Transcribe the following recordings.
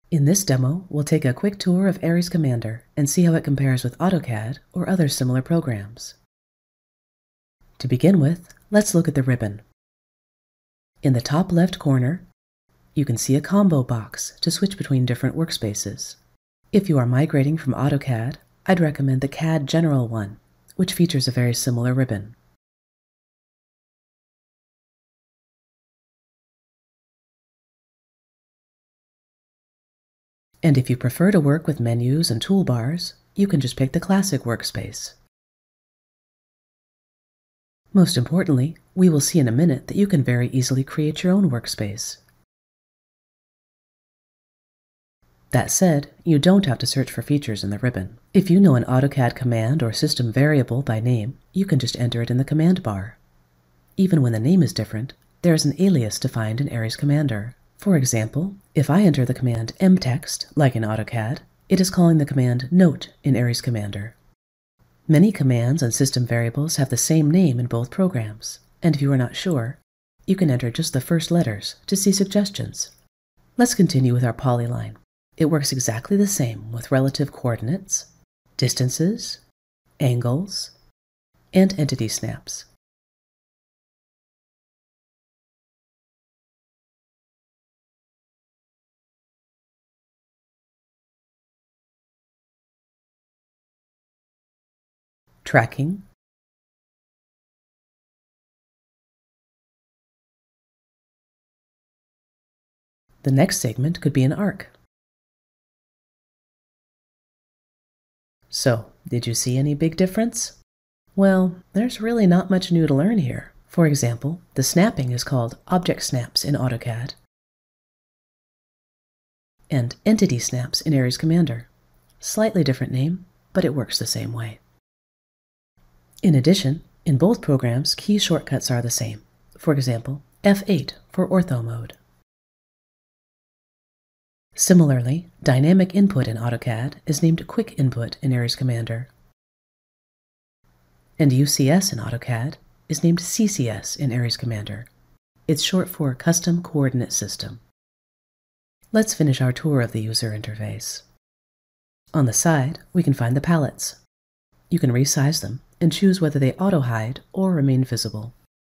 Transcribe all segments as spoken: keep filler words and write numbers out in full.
In this demo, we'll take a quick tour of ARES Commander and see how it compares with AutoCAD or other similar programs. To begin with, let's look at the ribbon. In the top left corner, you can see a combo box to switch between different workspaces. If you are migrating from AutoCAD, I'd recommend the C A D General one, which features a very similar ribbon. And if you prefer to work with menus and toolbars, you can just pick the classic workspace. Most importantly, we will see in a minute that you can very easily create your own workspace. That said, you don't have to search for features in the ribbon. If you know an AutoCAD command or system variable by name, you can just enter it in the command bar. Even when the name is different, there is an alias defined in ARES Commander. For example, if I enter the command mtext, like in AutoCAD, it is calling the command note in ARES Commander. Many commands and system variables have the same name in both programs, and if you are not sure, you can enter just the first letters to see suggestions. Let's continue with our Polyline. It works exactly the same with relative coordinates, distances, angles, and entity snaps. Tracking, the next segment could be an arc. So, did you see any big difference? Well, there's really not much new to learn here. For example, the snapping is called object snaps in AutoCAD and entity snaps in ARES Commander. Slightly different name, but it works the same way. In addition, in both programs, key shortcuts are the same. For example, F eight for ortho mode. Similarly, dynamic input in AutoCAD is named quick input in ARES Commander. And U C S in AutoCAD is named C C S in ARES Commander. It's short for Custom Coordinate System. Let's finish our tour of the user interface. On the side, we can find the palettes. You can resize them and choose whether they auto-hide or remain visible.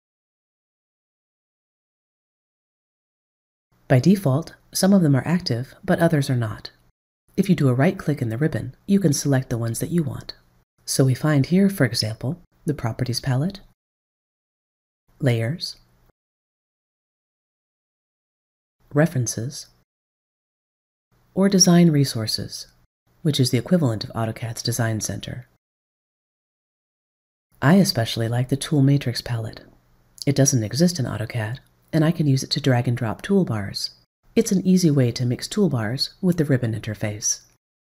By default, some of them are active, but others are not. If you do a right-click in the ribbon, you can select the ones that you want. So we find here, for example, the Properties palette, Layers, References, or Design Resources, which is the equivalent of AutoCAD's Design Center. I especially like the Tool Matrix palette. It doesn't exist in AutoCAD, and I can use it to drag and drop toolbars. It's an easy way to mix toolbars with the ribbon interface.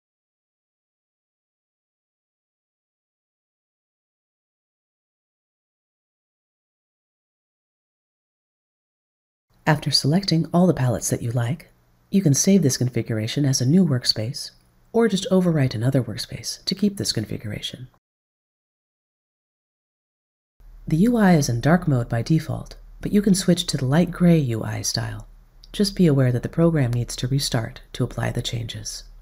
After selecting all the palettes that you like, you can save this configuration as a new workspace, or just overwrite another workspace to keep this configuration. The U I is in dark mode by default, but you can switch to the light gray U I style. Just be aware that the program needs to restart to apply the changes.